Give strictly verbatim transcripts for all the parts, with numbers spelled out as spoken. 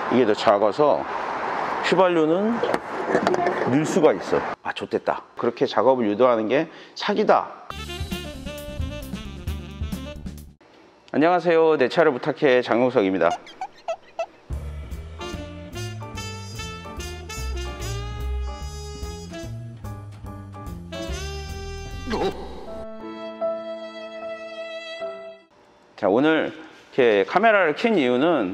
이게 더 작아서 휘발유는 늘 수가 있어. 아, 좋댔다. 그렇게 작업을 유도하는 게 사기다. 안녕하세요. 내 차를 부탁해 장용석입니다. 자, 오늘 이렇게 카메라를 켠 이유는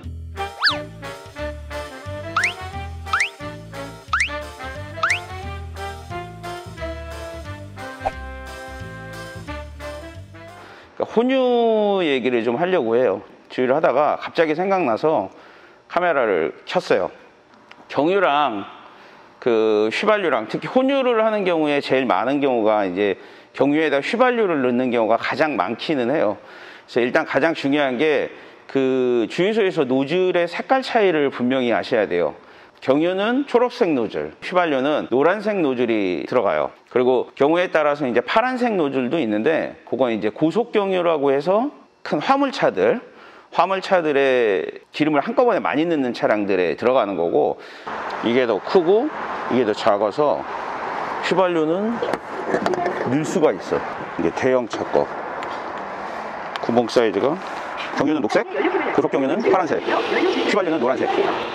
그러니까 혼유 얘기를 좀 하려고 해요. 주의를 하다가 갑자기 생각나서 카메라를 켰어요. 경유랑 그 휘발유랑, 특히 혼유를 하는 경우에 제일 많은 경우가 이제 경유에다 휘발유를 넣는 경우가 가장 많기는 해요. 그래서 일단 가장 중요한 게 그 주유소에서 노즐의 색깔 차이를 분명히 아셔야 돼요. 경유는 초록색 노즐, 휘발유는 노란색 노즐이 들어가요. 그리고 경우에 따라서 이제 파란색 노즐도 있는데, 그건 이제 고속 경유라고 해서 큰 화물차들, 화물차들의 기름을 한꺼번에 많이 넣는 차량들에 들어가는 거고, 이게 더 크고 이게 더 작아서 휘발유는 늘 수가 있어. 이게 대형 차 거. 구멍 사이즈가, 경유는 녹색, 고속 경유는 파란색, 휘발유는 노란색.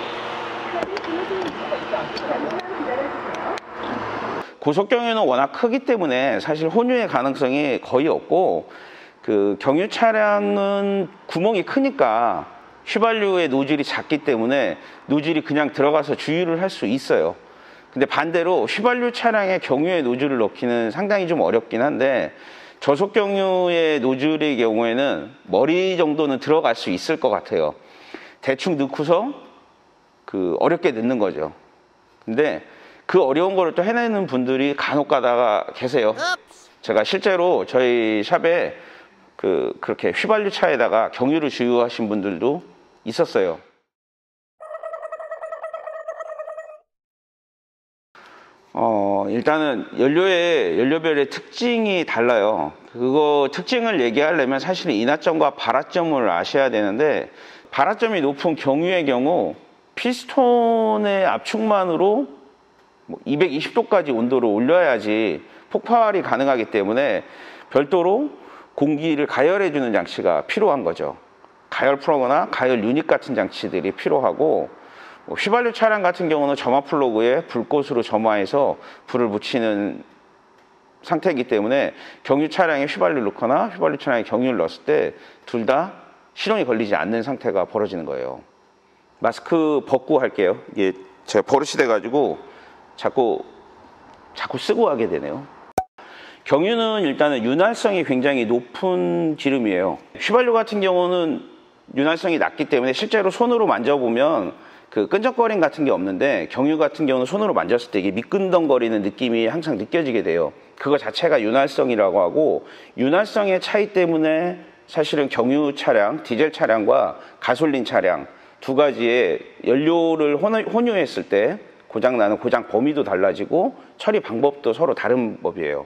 고속 경유는 워낙 크기 때문에 사실 혼유의 가능성이 거의 없고, 그 경유 차량은 구멍이 크니까 휘발유의 노즐이 작기 때문에 노즐이 그냥 들어가서 주유를 할 수 있어요. 근데 반대로 휘발유 차량에 경유의 노즐을 넣기는 상당히 좀 어렵긴 한데, 저속 경유의 노즐의 경우에는 머리 정도는 들어갈 수 있을 것 같아요. 대충 넣고서 그 어렵게 넣는 거죠. 근데 그 어려운 거를 또 해내는 분들이 간혹 가다가 계세요. 제가 실제로 저희 샵에 그 그렇게 휘발유 차에다가 경유를 주유하신 분들도 있었어요. 어, 일단은 연료의, 연료별의 특징이 달라요. 그거 특징을 얘기하려면 사실은 인하점과 발하점을 아셔야 되는데, 발하점이 높은 경유의 경우 피스톤의 압축만으로 이백이십 도까지 온도를 올려야지 폭발이 가능하기 때문에 별도로 공기를 가열해주는 장치가 필요한 거죠. 가열 플러그나 가열 유닛 같은 장치들이 필요하고, 휘발유 차량 같은 경우는 점화 플러그에 불꽃으로 점화해서 불을 붙이는 상태이기 때문에 경유 차량에 휘발유를 넣거나 휘발유 차량에 경유를 넣었을 때 둘 다 시동이 걸리지 않는 상태가 벌어지는 거예요. 마스크 벗고 할게요. 이게 제가 버릇이 돼가지고 자꾸 자꾸 쓰고 하게 되네요. 경유는 일단은 윤활성이 굉장히 높은 기름이에요. 휘발유 같은 경우는 윤활성이 낮기 때문에 실제로 손으로 만져보면 그 끈적거림 같은 게 없는데, 경유 같은 경우는 손으로 만졌을 때 이게 미끈덩거리는 느낌이 항상 느껴지게 돼요. 그거 자체가 윤활성이라고 하고, 윤활성의 차이 때문에 사실은 경유 차량, 디젤 차량과 가솔린 차량 두 가지의 연료를 혼유했을 때 고장나는 고장 범위도 달라지고 처리 방법도 서로 다른 법이에요.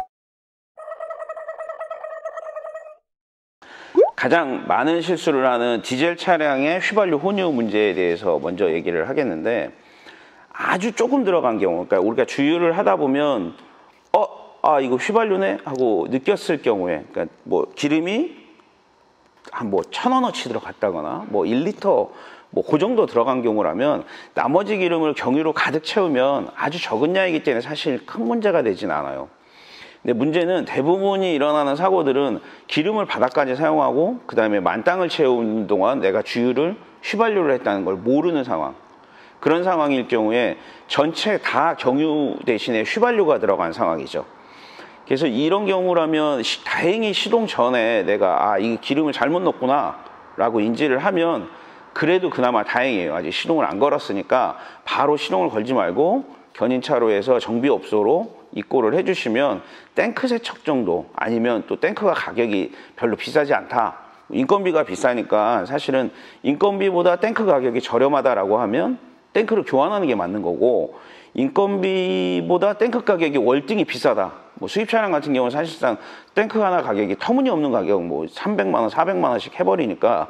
가장 많은 실수를 하는 디젤 차량의 휘발유 혼유 문제에 대해서 먼저 얘기를 하겠는데, 아주 조금 들어간 경우, 그러니까 우리가 주유를 하다 보면 어, 아 이거 휘발유네 하고 느꼈을 경우에, 그러니까 뭐 기름이 한 뭐 천 원어치 들어갔다거나 뭐 일 리터 뭐 그 정도 들어간 경우라면, 나머지 기름을 경유로 가득 채우면 아주 적은 양이기 때문에 사실 큰 문제가 되진 않아요. 근데 문제는 대부분이 일어나는 사고들은 기름을 바닥까지 사용하고 그 다음에 만땅을 채우는 동안 내가 주유를 휘발유를 했다는 걸 모르는 상황. 그런 상황일 경우에 전체 다 경유 대신에 휘발유가 들어간 상황이죠. 그래서 이런 경우라면 시, 다행히 시동 전에 내가 아, 이 기름을 잘못 넣었구나 라고 인지를 하면 그래도 그나마 다행이에요. 아직 시동을 안 걸었으니까 바로 시동을 걸지 말고 견인차로에서 정비업소로 입고를 해주시면 탱크 세척 정도, 아니면 또 탱크가 가격이 별로 비싸지 않다, 인건비가 비싸니까 사실은 인건비보다 탱크 가격이 저렴하다라고 하면 탱크를 교환하는 게 맞는 거고, 인건비보다 탱크 가격이 월등히 비싸다, 뭐 수입 차량 같은 경우는 사실상 탱크 하나 가격이 터무니없는 가격 뭐 삼백만 원, 사백만 원씩 해버리니까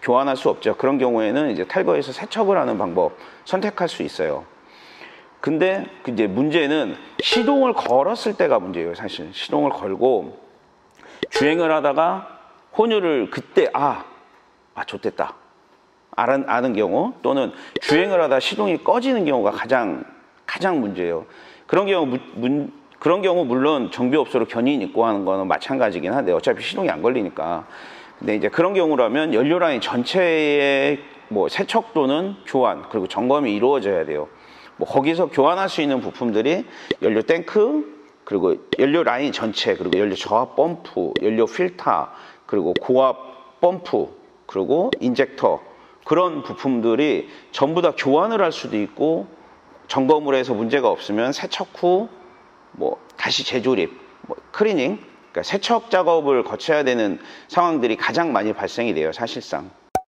교환할 수 없죠. 그런 경우에는 이제 탈거해서 세척을 하는 방법 선택할 수 있어요. 근데 이제 문제는 시동을 걸었을 때가 문제예요. 사실 시동을 걸고 주행을 하다가 혼유를 그때 아, 아 좋댔다 아는, 아는 경우, 또는 주행을 하다 시동이 꺼지는 경우가 가장 가장 문제예요. 그런 경우 문, 문, 그런 경우 물론 정비업소로 견인 입고 하는 거는 마찬가지긴 한데 어차피 시동이 안 걸리니까. 근데 이제 그런 경우라면 연료 라인 전체의 뭐 세척 또는 교환 그리고 점검이 이루어져야 돼요. 뭐 거기서 교환할 수 있는 부품들이 연료 탱크, 그리고 연료 라인 전체, 그리고 연료 저압 펌프, 연료 필터, 그리고 고압 펌프, 그리고 인젝터, 그런 부품들이 전부 다 교환을 할 수도 있고, 점검을 해서 문제가 없으면 세척 후 뭐 다시 재조립, 뭐 클리닝, 그러니까 세척 작업을 거쳐야 되는 상황들이 가장 많이 발생이 돼요, 사실상.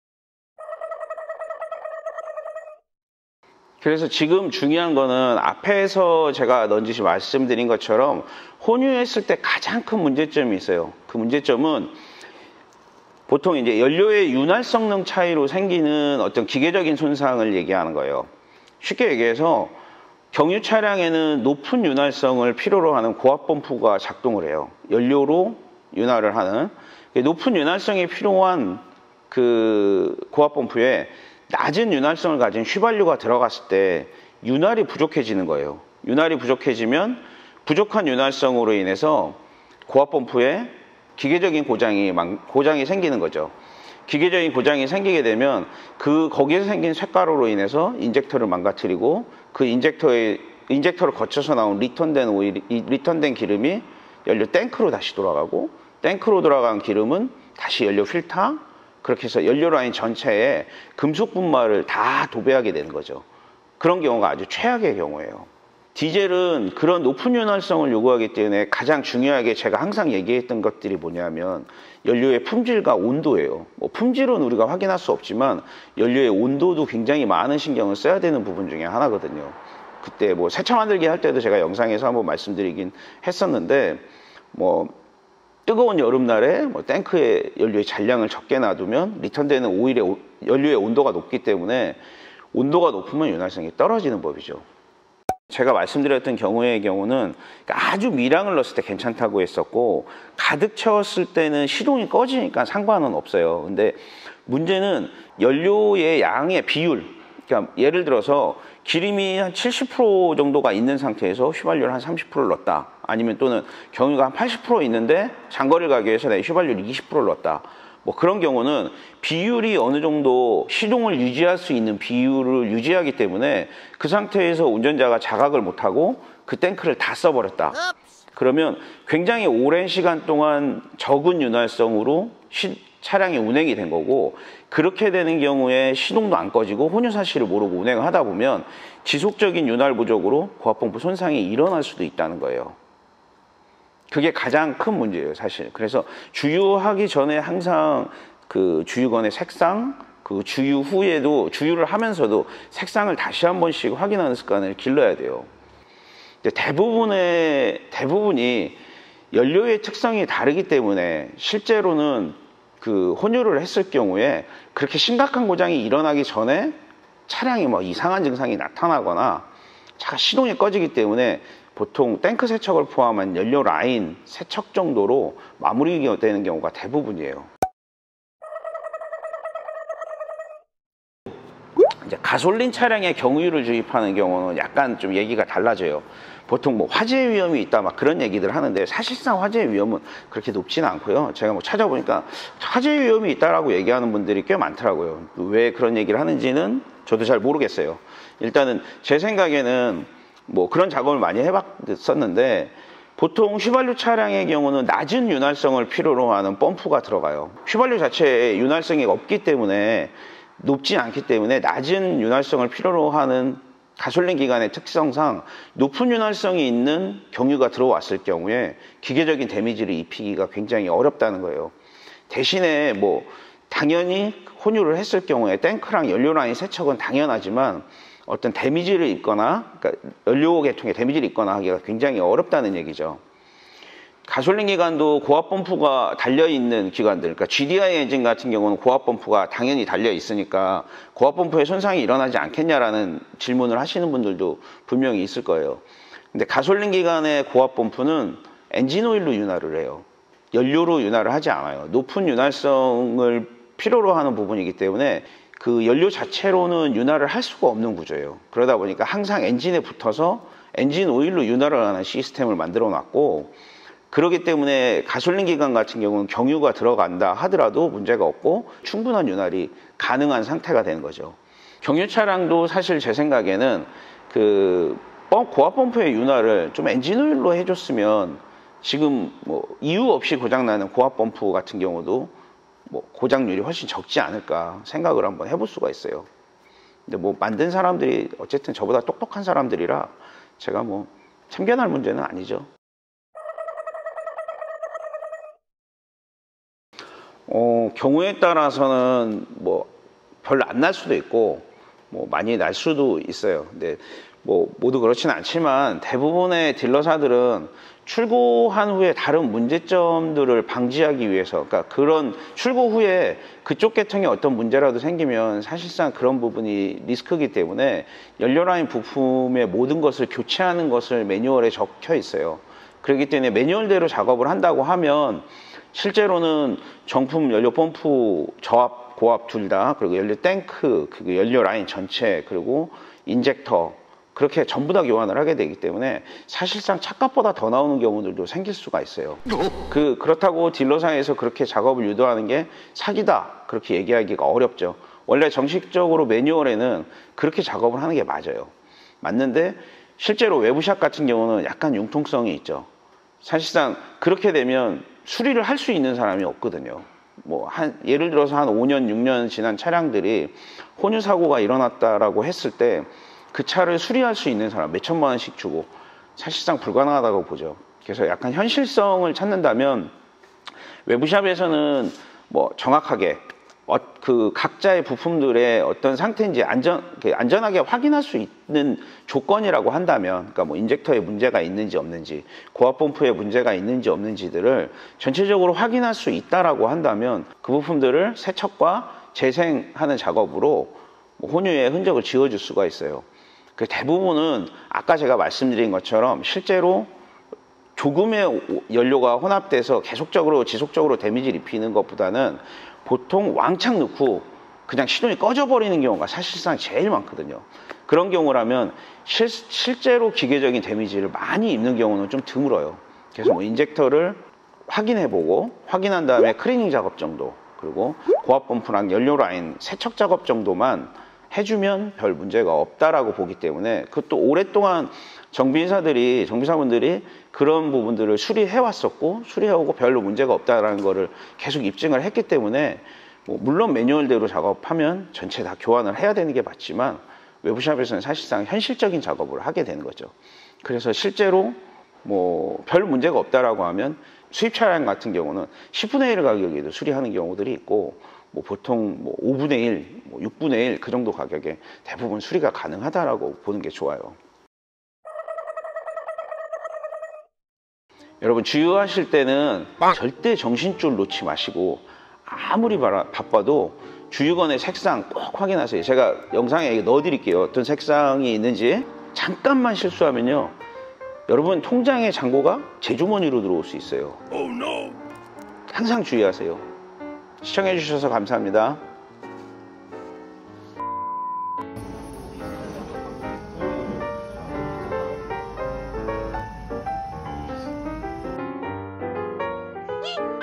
그래서 지금 중요한 거는 앞에서 제가 넌지시 말씀드린 것처럼 혼유했을 때 가장 큰 문제점이 있어요. 그 문제점은 보통 이제 연료의 윤활 성능 차이로 생기는 어떤 기계적인 손상을 얘기하는 거예요. 쉽게 얘기해서 경유 차량에는 높은 윤활성을 필요로 하는 고압 펌프가 작동을 해요. 연료로 윤활을 하는 높은 윤활성이 필요한 그 고압 펌프에 낮은 윤활성을 가진 휘발유가 들어갔을 때 윤활이 부족해지는 거예요. 윤활이 부족해지면 부족한 윤활성으로 인해서 고압 펌프에 기계적인 고장이 고장이 생기는 거죠. 기계적인 고장이 생기게 되면 그 거기에서 생긴 쇳가루로 인해서 인젝터를 망가뜨리고 그 인젝터에 인젝터를 거쳐서 나온 리턴된 오일, 리턴된 기름이 연료 탱크로 다시 돌아가고, 탱크로 돌아간 기름은 다시 연료 필터, 그렇게 해서 연료 라인 전체에 금속 분말을 다 도배하게 되는 거죠. 그런 경우가 아주 최악의 경우예요. 디젤은 그런 높은 윤활성을 요구하기 때문에 가장 중요하게 제가 항상 얘기했던 것들이 뭐냐면 연료의 품질과 온도예요. 뭐 품질은 우리가 확인할 수 없지만 연료의 온도도 굉장히 많은 신경을 써야 되는 부분 중에 하나거든요. 그때 뭐 세차 만들기 할 때도 제가 영상에서 한번 말씀드리긴 했었는데, 뭐 뜨거운 여름날에 뭐 탱크에 연료의 잔량을 적게 놔두면 리턴되는 오일의 연료의 온도가 높기 때문에 온도가 높으면 윤활성이 떨어지는 법이죠. 제가 말씀드렸던 경우의 경우는 아주 미량을 넣었을 때 괜찮다고 했었고, 가득 채웠을 때는 시동이 꺼지니까 상관은 없어요. 근데 문제는 연료의 양의 비율, 그러니까 예를 들어서 기름이 한 칠십 퍼센트 정도가 있는 상태에서 휘발유를 한 삼십 퍼센트를 넣었다, 아니면 또는 경유가 한 팔십 퍼센트 있는데 장거리를 가기 위해서 내 휘발유를 이십 퍼센트를 넣었다, 뭐 그런 경우는 비율이 어느 정도 시동을 유지할 수 있는 비율을 유지하기 때문에 그 상태에서 운전자가 자각을 못하고 그 탱크를 다 써버렸다. 그러면 굉장히 오랜 시간 동안 적은 윤활성으로 시, 차량이 운행이 된 거고, 그렇게 되는 경우에 시동도 안 꺼지고 혼유 사실을 모르고 운행을 하다 보면 지속적인 윤활 부족으로 고압펌프 손상이 일어날 수도 있다는 거예요. 그게 가장 큰 문제예요, 사실. 그래서 주유하기 전에 항상 그 주유건의 색상, 그 주유 후에도, 주유를 하면서도 색상을 다시 한 번씩 확인하는 습관을 길러야 돼요. 근데 대부분의, 대부분이 연료의 특성이 다르기 때문에 실제로는 그 혼유를 했을 경우에 그렇게 심각한 고장이 일어나기 전에 차량이 뭐 이상한 증상이 나타나거나 차가 시동이 꺼지기 때문에 보통 탱크 세척을 포함한 연료 라인 세척 정도로 마무리되는 경우가 대부분이에요. 이제 가솔린 차량에 경유를 주입하는 경우는 약간 좀 얘기가 달라져요. 보통 뭐 화재 위험이 있다 막 그런 얘기들 하는데 사실상 화재 위험은 그렇게 높지는 않고요. 제가 뭐 찾아보니까 화재 위험이 있다라고 얘기하는 분들이 꽤 많더라고요. 왜 그런 얘기를 하는지는 저도 잘 모르겠어요. 일단은 제 생각에는 뭐 그런 작업을 많이 해봤었는데, 보통 휘발유 차량의 경우는 낮은 윤활성을 필요로 하는 펌프가 들어가요. 휘발유 자체에 윤활성이 없기 때문에, 높지 않기 때문에 낮은 윤활성을 필요로 하는 가솔린 기관의 특성상 높은 윤활성이 있는 경유가 들어왔을 경우에 기계적인 데미지를 입히기가 굉장히 어렵다는 거예요. 대신에 뭐 당연히 혼유를 했을 경우에 탱크랑 연료 라인 세척은 당연하지만 어떤 데미지를 입거나, 그러니까 연료 계통에 데미지를 입거나 하기가 굉장히 어렵다는 얘기죠. 가솔린 기관도 고압 펌프가 달려있는 기관들, 그러니까 지디아이 엔진 같은 경우는 고압 펌프가 당연히 달려있으니까 고압 펌프에 손상이 일어나지 않겠냐라는 질문을 하시는 분들도 분명히 있을 거예요. 근데 가솔린 기관의 고압 펌프는 엔진 오일로 윤활을 해요. 연료로 윤활을 하지 않아요. 높은 윤활성을 필요로 하는 부분이기 때문에 그 연료 자체로는 윤활을 할 수가 없는 구조예요. 그러다 보니까 항상 엔진에 붙어서 엔진 오일로 윤활을 하는 시스템을 만들어 놨고, 그렇기 때문에 가솔린 기관 같은 경우는 경유가 들어간다 하더라도 문제가 없고 충분한 윤활이 가능한 상태가 되는 거죠. 경유 차량도 사실 제 생각에는 그 고압 펌프의 윤활을 좀 엔진 오일로 해줬으면 지금 뭐 이유 없이 고장나는 고압 펌프 같은 경우도 뭐 고장률이 훨씬 적지 않을까 생각을 한번 해볼 수가 있어요. 근데 뭐 만든 사람들이 어쨌든 저보다 똑똑한 사람들이라 제가 뭐 참견할 문제는 아니죠. 어, 경우에 따라서는 뭐 별로 안 날 수도 있고 뭐 많이 날 수도 있어요. 근데 뭐 모두 그렇지는 않지만 대부분의 딜러사들은 출고한 후에 다른 문제점들을 방지하기 위해서, 그러니까 그런 출고 후에 그쪽 계통에 어떤 문제라도 생기면 사실상 그런 부분이 리스크이기 때문에 연료라인 부품의 모든 것을 교체하는 것을 매뉴얼에 적혀 있어요. 그렇기 때문에 매뉴얼대로 작업을 한다고 하면 실제로는 정품 연료 펌프 저압, 고압 둘 다, 그리고 연료 탱크, 그리고 연료 라인 전체, 그리고 인젝터, 그렇게 전부 다 교환을 하게 되기 때문에 사실상 착각보다 더 나오는 경우들도 생길 수가 있어요. 그, 그렇다고 딜러상에서 그렇게 작업을 유도하는 게 사기다, 그렇게 얘기하기가 어렵죠. 원래 정식적으로 매뉴얼에는 그렇게 작업을 하는 게 맞아요. 맞는데 실제로 외부샷 같은 경우는 약간 융통성이 있죠. 사실상 그렇게 되면 수리를 할 수 있는 사람이 없거든요. 뭐 한 예를 들어서 한 오 년, 육 년 지난 차량들이 혼유 사고가 일어났다라고 했을 때 그 차를 수리할 수 있는 사람 몇 천만 원씩 주고 사실상 불가능하다고 보죠. 그래서 약간 현실성을 찾는다면 외부샵에서는 뭐 정확하게 어, 그 각자의 부품들의 어떤 상태인지 안전, 안전하게 확인할 수 있는 조건이라고 한다면, 그러니까 뭐 인젝터에 문제가 있는지 없는지, 고압 펌프에 문제가 있는지 없는지들을 전체적으로 확인할 수 있다라고 한다면 그 부품들을 세척과 재생하는 작업으로 뭐 혼유의 흔적을 지워줄 수가 있어요. 그 대부분은 아까 제가 말씀드린 것처럼 실제로 조금의 연료가 혼합돼서 계속적으로 지속적으로 데미지를 입히는 것보다는 보통 왕창 넣고 그냥 시동이 꺼져버리는 경우가 사실상 제일 많거든요. 그런 경우라면 실, 실제로 기계적인 데미지를 많이 입는 경우는 좀 드물어요. 그래서 뭐 인젝터를 확인해보고 확인한 다음에 클리닝 작업 정도, 그리고 고압 펌프랑 연료 라인 세척 작업 정도만 해주면 별 문제가 없다라고 보기 때문에, 그것도 오랫동안 정비사들이, 정비사분들이 그런 부분들을 수리해 왔었고 수리해오고 별로 문제가 없다라는 거를 계속 입증을 했기 때문에 뭐 물론 매뉴얼대로 작업하면 전체 다 교환을 해야 되는 게 맞지만 외부샵에서는 사실상 현실적인 작업을 하게 되는 거죠. 그래서 실제로 뭐 별 문제가 없다라고 하면 수입 차량 같은 경우는 십분의 일 가격에도 수리하는 경우들이 있고, 뭐 보통 뭐 오분의 일, 뭐 육분의 일 그 정도 가격에 대부분 수리가 가능하다라고 보는 게 좋아요. 여러분 주유하실 때는 절대 정신줄 놓지 마시고 아무리 바빠도 주유건의 색상 꼭 확인하세요. 제가 영상에 넣어 드릴게요. 어떤 색상이 있는지. 잠깐만 실수하면요, 여러분 통장의 잔고가 제 주머니로 들어올 수 있어요. 항상 주의하세요. 시청해 주셔서 감사합니다. Whee!